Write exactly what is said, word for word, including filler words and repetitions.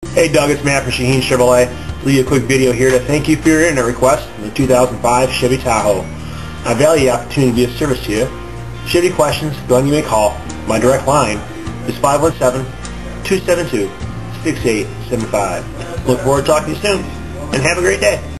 Hey Doug, it's Matt from Shaheen Chevrolet. Leave you a quick video here to thank you for your internet request on the two thousand five Chevy Tahoe. I value the opportunity to be of service to you. If you have any questions, go ahead and give me a call. My direct line is five one seven, two seven two, six eight seven five. Look forward to talking to you soon, and have a great day.